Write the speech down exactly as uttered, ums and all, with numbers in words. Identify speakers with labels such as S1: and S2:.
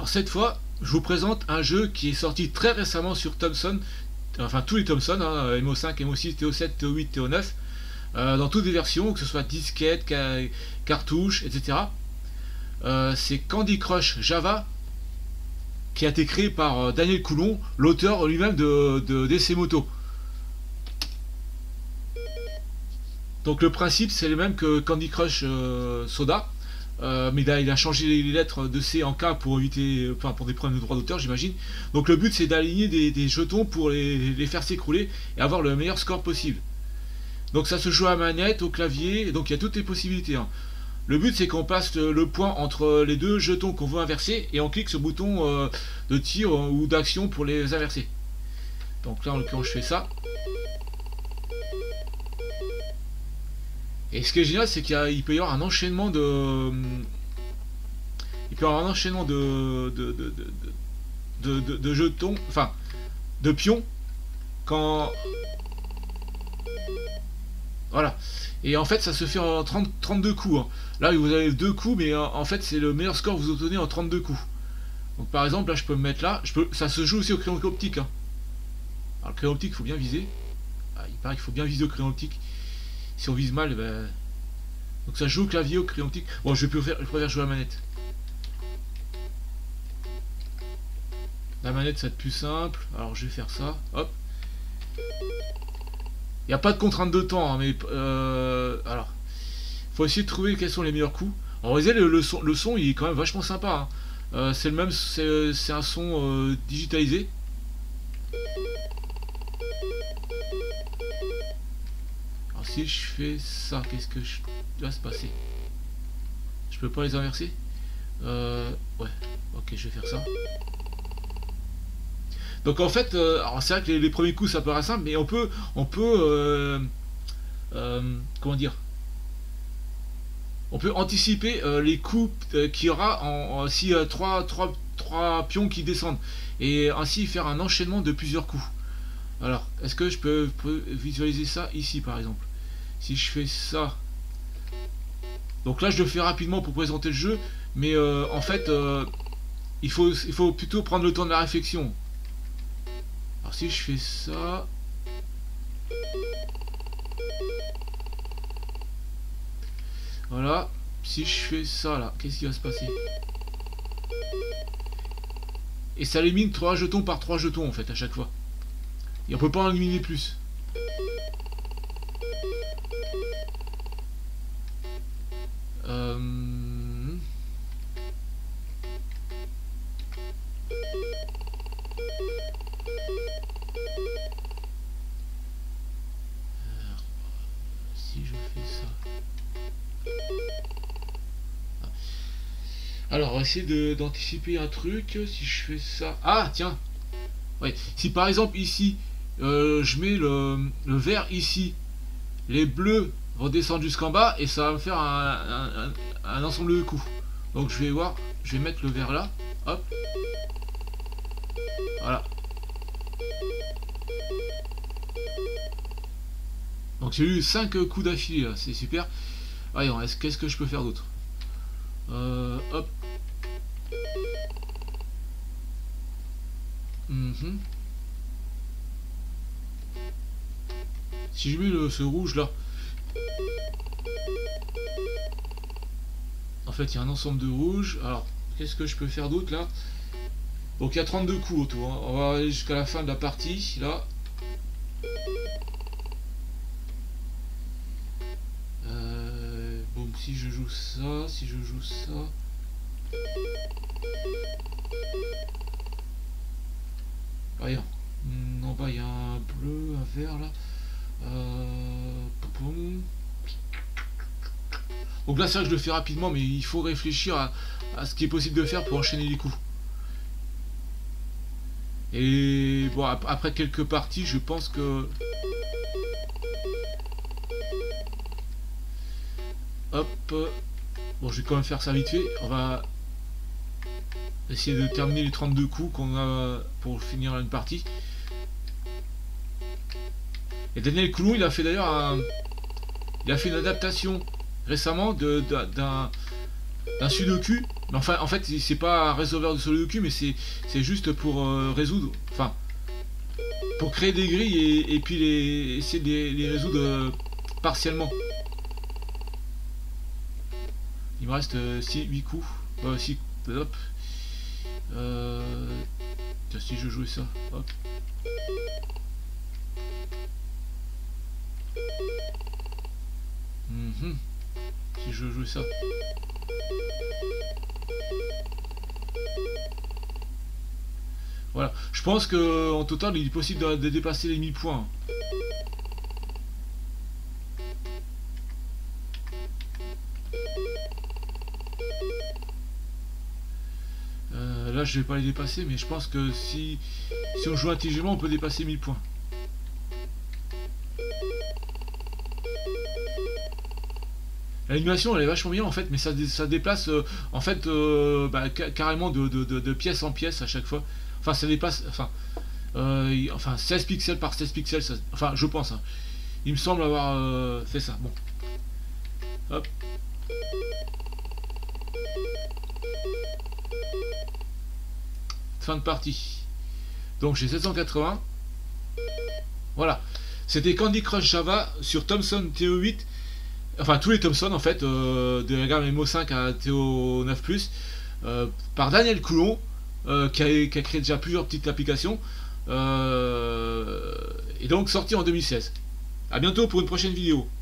S1: Alors cette fois, je vous présente un jeu qui est sorti très récemment sur Thomson, enfin tous les Thomson, hein, M O cinq, M O six, T O sept, T O huit, T O neuf, euh, dans toutes les versions, que ce soit disquette, ca cartouche, et cetera. Euh, c'est Candy Crush Java, qui a été créé par euh, Daniel Coulon, l'auteur lui-même de, de D C Moto. Donc le principe c'est le même que Candy Crush euh, Soda. Euh, mais là, il a changé les lettres de C en K pour éviter, enfin pour des problèmes de droit d'auteur, j'imagine. Donc le but c'est d'aligner des, des jetons pour les, les faire s'écrouler et avoir le meilleur score possible. Donc ça se joue à manette, au clavier, donc il y a toutes les possibilités. Hein. Le but c'est qu'on passe le, le point entre les deux jetons qu'on veut inverser et on clique sur le bouton euh, de tir euh, ou d'action pour les inverser. Donc là en l'occurrence je fais ça. Et ce qui est génial, c'est qu'il peut y avoir un enchaînement de... Il peut y avoir un enchaînement de... de, de, de, de, de, de jetons... Enfin, de pions. Quand... Voilà. Et en fait, ça se fait en trente, trente-deux coups. Hein. Là, vous avez deux coups, mais en fait, c'est le meilleur score que vous obtenez en trente-deux coups. Donc par exemple, là, je peux me mettre là. Je peux... Ça se joue aussi au crayon optique. Hein. Alors, le crayon optique, il faut bien viser. Ah, il paraît qu'il faut bien viser au crayon optique. Si on vise mal, ben... donc ça joue au clavier, au crayon optique. Bon, je, peux faire, je préfère jouer à la manette. La manette, ça va être plus simple. Alors, je vais faire ça. Hop. Il n'y a pas de contrainte de temps, hein, mais... Euh, alors, faut essayer de trouver quels sont les meilleurs coups. En réalité, le, le, son, le son, il est quand même vachement sympa. Hein. Euh, c'est le même... C'est un son euh, digitalisé. Si je fais ça, qu'est-ce que je va se passer? Je peux pas les inverser? Euh, ouais, ok, je vais faire ça. Donc en fait, euh, alors c'est vrai que les, les premiers coups ça paraît simple, mais on peut, on peut, euh, euh, comment dire? On peut anticiper euh, les coups euh, qu'il y aura en, en si euh, trois, trois, trois pions qui descendent, et ainsi faire un enchaînement de plusieurs coups. Alors, est-ce que je peux, peux visualiser ça ici par exemple? Si je fais ça, donc là je le fais rapidement pour présenter le jeu, mais euh, en fait euh, il faut il faut plutôt prendre le temps de la réflexion. Alors si je fais ça, voilà, si je fais ça là, qu'est-ce qui va se passer? Et ça élimine trois jetons par trois jetons en fait à chaque fois. Et on peut pas en éliminer plus. Euh... Si je fais ça. Alors, on va essayer d'anticiper un truc. Si je fais ça. Ah, tiens. Ouais. Si par exemple ici, euh, je mets le, le vert ici, les bleus redescendre jusqu'en bas et ça va me faire un, un, un, un ensemble de coups. Donc je vais voir, je vais mettre le vert là, hop, voilà. Donc j'ai eu cinq coups d'affilée, c'est super. Voyons, qu'est-ce que je peux faire d'autre? euh, Hop. Mm-hmm. Si je mets le, ce rouge là, en fait il y a un ensemble de rouges. Alors qu'est-ce que je peux faire d'autre là? Donc il y a trente-deux coups autour, hein. On va aller jusqu'à la fin de la partie là. euh, Bon, si je joue ça, si je joue ça, voyons, en bas il y a un bleu, un vert là. Euh... Donc là c'est vrai que je le fais rapidement, mais il faut réfléchir à, à ce qui est possible de faire pour enchaîner les coups. Et bon, après quelques parties, je pense que... Hop. Bon, je vais quand même faire ça vite fait. On va essayer de terminer les trente-deux coups qu'on a pour finir une partie. Et Daniel Coulon, il a fait d'ailleurs un... Il a fait une adaptation récemment d'un d'un sudoku Mais enfin, en fait, c'est pas un résolveur de Sudoku, mais c'est juste pour euh, résoudre, enfin, pour créer des grilles et, et puis les, essayer de les, les résoudre euh, partiellement. Il me reste euh, six, huit coups. Euh, six, hop. Euh, tiens, si je jouais ça, hop. Mm-hmm. Si je jouais ça. Voilà. Je pense que en total, il est possible de, de dépasser les mille points. Euh, là, je vais pas les dépasser, mais je pense que si, si on joue intelligemment, on peut dépasser mille points. L'animation elle est vachement bien en fait, mais ça, ça déplace euh, en fait euh, bah, carrément de, de, de, de pièce en pièce à chaque fois. Enfin, ça dépasse. Enfin, euh, enfin seize pixels par seize pixels. Ça, enfin, je pense. Hein. Il me semble avoir euh, fait ça. Bon. Hop. Fin de partie. Donc j'ai sept cent quatre-vingts. Voilà. C'était Candy Crush Java sur Thomson T O huit. Enfin tous les Thomson en fait, euh, de la gamme M O cinq à T O neuf plus, euh, par Daniel Coulon, euh, qui, a, qui a créé déjà plusieurs petites applications, euh, et donc sorti en deux mille seize. A bientôt pour une prochaine vidéo.